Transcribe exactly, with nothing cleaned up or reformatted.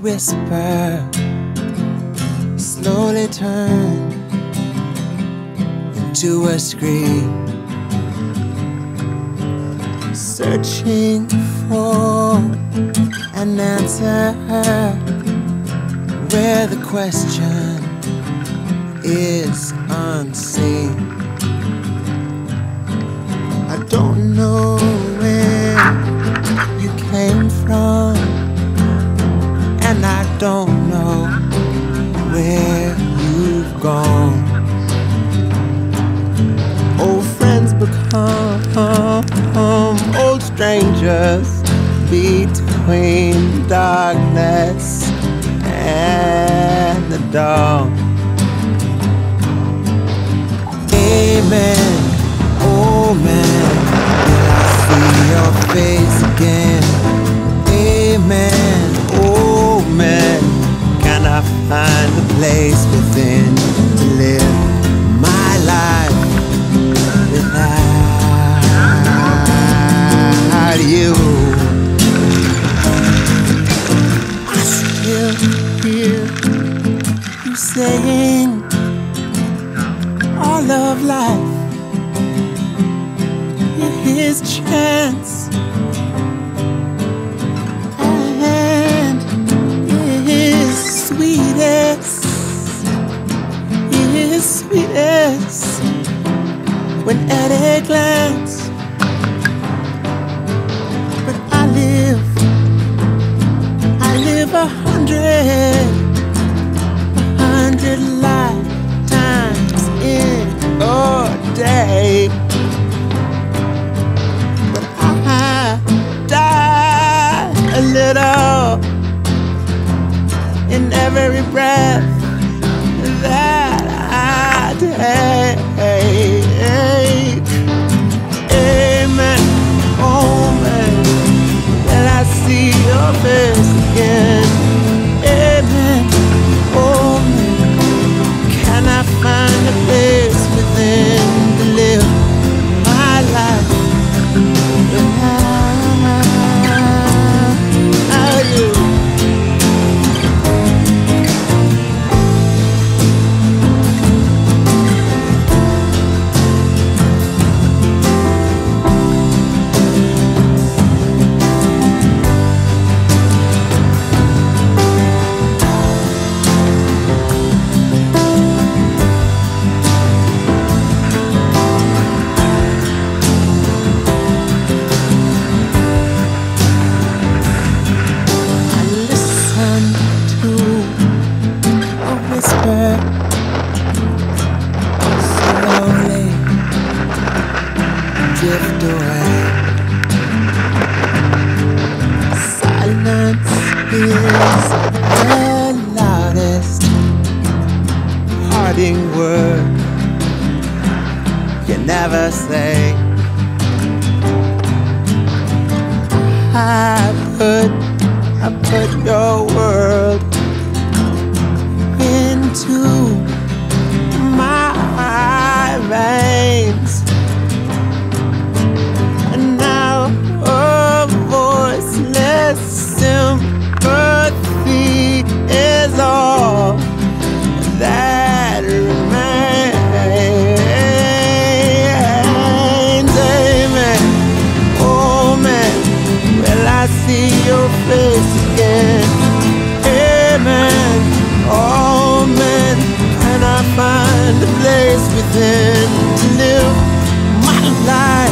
whisper slowly turned into a scream, searching for an answer where the question is unseen. I don't know where you came from, and I don't know where you've gone. Old friends become old strangers between darkness and the dawn. Amen, oh man, will I see your face again? Amen, oh man, can I find a place within to live my life without you? I still hear you saying all of life is chance, and it is sweetest, it is sweetest when at a glance. But I live, I live a hundred, a hundred lifetimes in a day. But I die a little in every breath that I take. Amen, oh man, will I see your face again? Amen, oh man, can I find a place within to live my life without you? Slowly drift away. Silence is the loudest parting word you never say. I put, I put your world into my veins, and now a voiceless sympathy is all that remains. Amen, oh man, will I see your face again? Amen, oh man, can I find a place within to live my life